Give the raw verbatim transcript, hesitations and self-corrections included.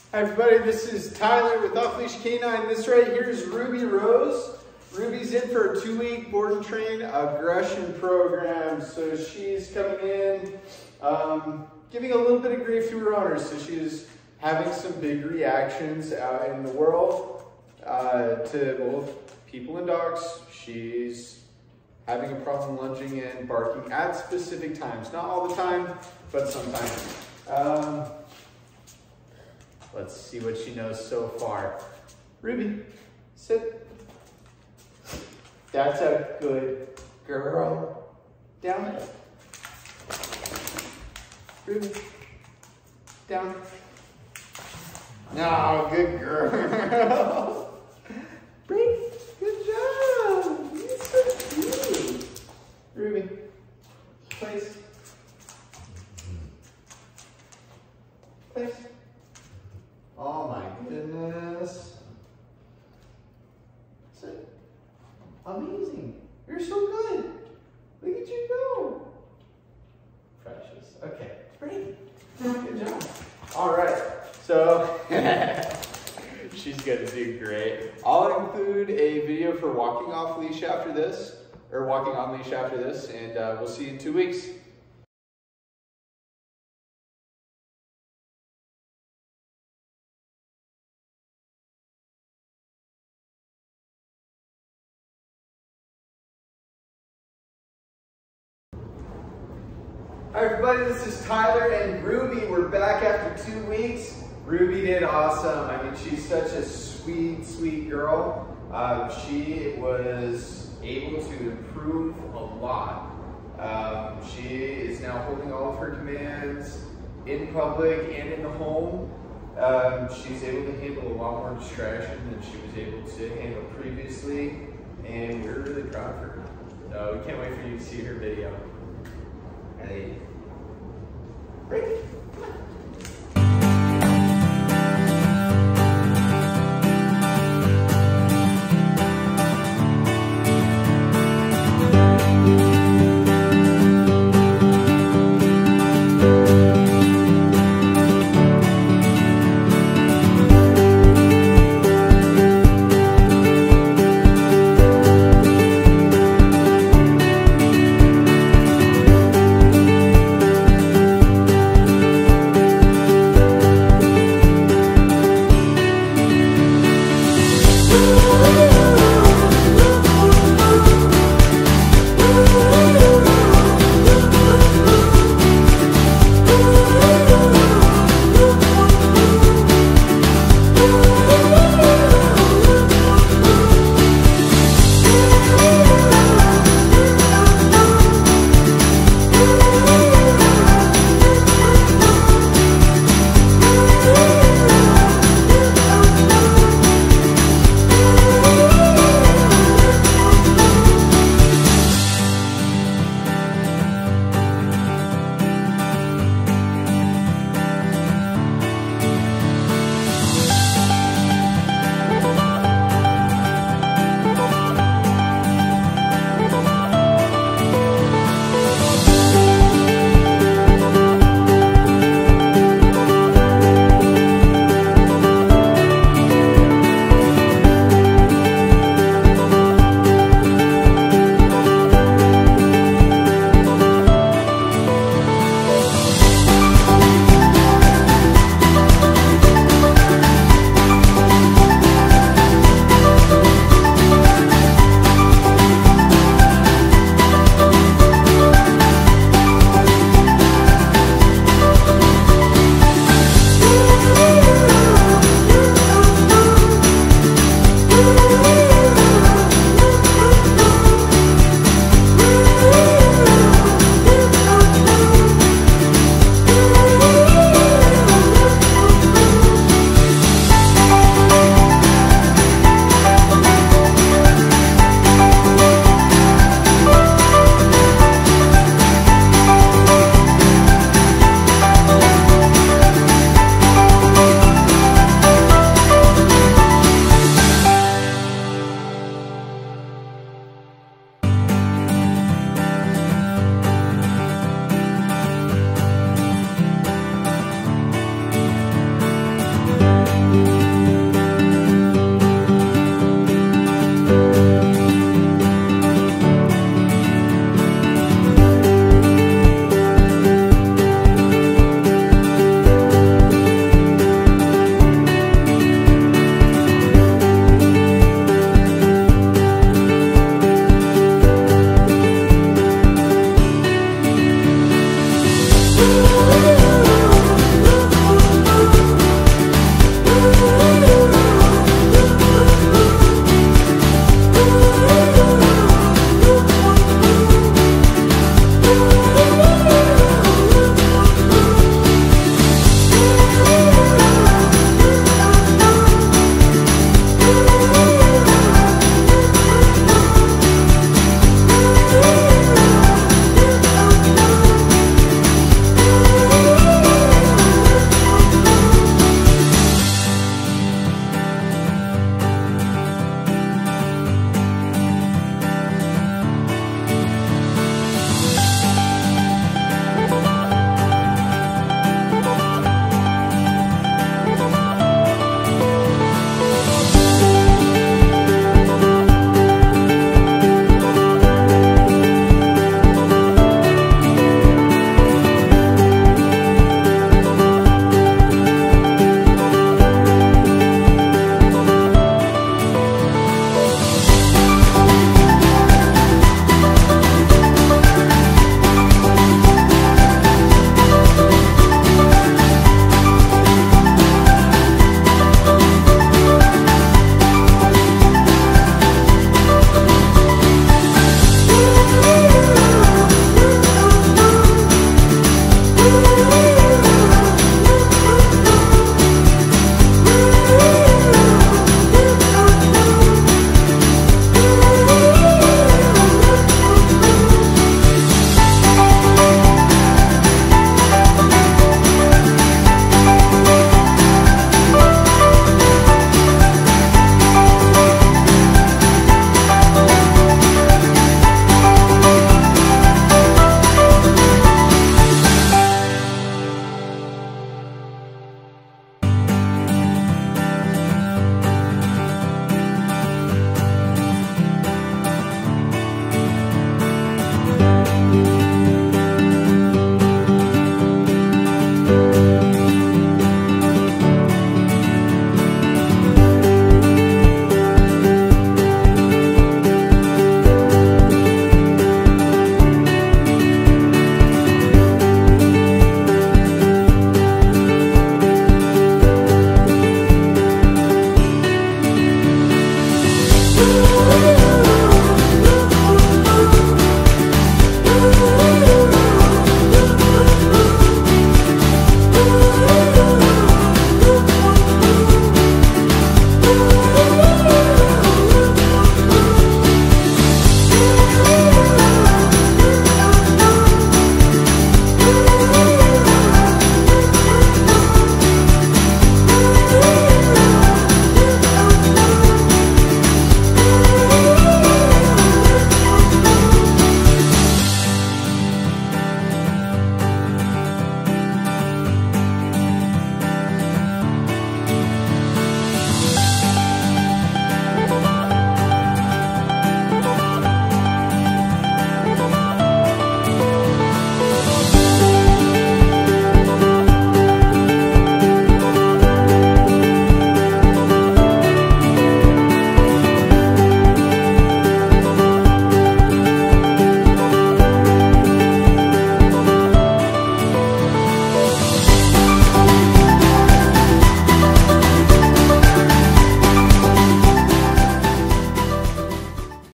Hi everybody, this is Tyler with Off Leash Canine. This right here is Ruby Rose. Ruby's in for a two-week board and train aggression program. So she's coming in, um, giving a little bit of grief to her owners. So she's having some big reactions out in the world uh, to both people and dogs. She's having a problem lunging and barking at specific times. Not all the time, but sometimes. Um, Let's see what she knows so far. Ruby, sit. That's a good girl. Down. Ruby, down. No, good girl. Ruby, good job. You're so cute. Ruby, place. Place. Oh my goodness. That's it. Amazing. You're so good. Look at you go. Precious. Okay. Great. Good job. All right. So she's going to do great. I'll include a video for walking off leash after this, or walking on leash after this, and uh, we'll see you in two weeks. Hi everybody, this is Tyler and Ruby. We're back after two weeks. Ruby did awesome. I mean, she's such a sweet, sweet girl. Um, she was able to improve a lot. Um, she is now holding all of her commands in public and in the home. Um, she's able to handle a lot more distraction than she was able to handle previously, and we're really proud of her. So we can't wait for you to see her video. Ready? Break.